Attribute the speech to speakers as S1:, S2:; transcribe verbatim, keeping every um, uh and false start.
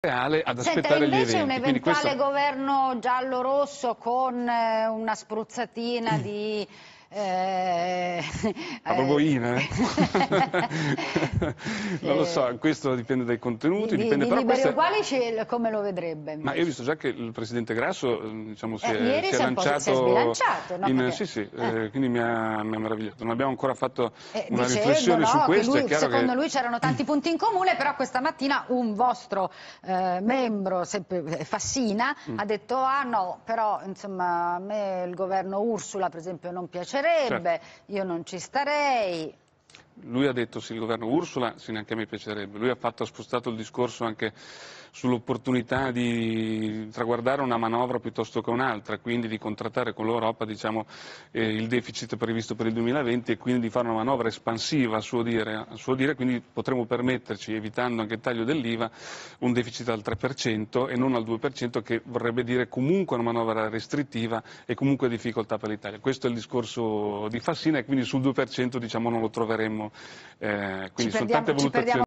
S1: reale ad
S2: Senta,
S1: aspettare gli
S2: invece
S1: eventi.
S2: un
S1: Quindi
S2: eventuale
S1: questo...
S2: governo giallo-rosso con eh, una spruzzatina di... Eh,
S1: La
S2: eh,
S1: Borboina? Eh? Non lo so, questo dipende dai contenuti,
S2: di, di,
S1: dipende
S2: di
S1: però
S2: Liberi e
S1: queste...
S2: Uguali come lo vedrebbe
S1: Ma io ho
S2: invece?
S1: visto già che il Presidente Grasso diciamo, si,
S2: Eh,
S1: è,
S2: ieri
S1: si è
S2: si è, un po', si è
S1: lanciato
S2: sbilanciato, no?
S1: in...
S2: Perché,
S1: Sì, sì,
S2: eh.
S1: eh, quindi mi ha, mi ha meravigliato. Non abbiamo ancora fatto
S2: Eh,
S1: una
S2: dicendo
S1: riflessione su
S2: no, che
S1: questo, è
S2: lui,
S1: chiaro
S2: secondo
S1: che...
S2: lui c'erano tanti punti in comune, però questa mattina un vostro eh, membro, sempre, Fassina,
S1: Mm,
S2: ha detto ah no, però insomma a me il governo Ursula per esempio non
S1: certo.
S2: piacerebbe, io non ci starei.
S1: Lui ha detto sì, il governo Ursula, sì, neanche a me piacerebbe. Lui ha, fatto, ha spostato il discorso anche sull'opportunità di traguardare una manovra piuttosto che un'altra, quindi di contrattare con l'Europa diciamo, eh, il deficit previsto per il duemilaventi e quindi di fare una manovra espansiva, a suo dire, a suo dire quindi potremo permetterci, evitando anche il taglio dell'I V A, un deficit al tre per cento e non al due per cento, che vorrebbe dire comunque una manovra restrittiva e comunque difficoltà per l'Italia. Questo è il discorso di Fassina e quindi sul due per cento diciamo, non lo troveremmo. Eh,
S2: Ci
S1: quindi sono tante
S2: perdiamo, ci
S1: valutazioni.
S2: perdiamo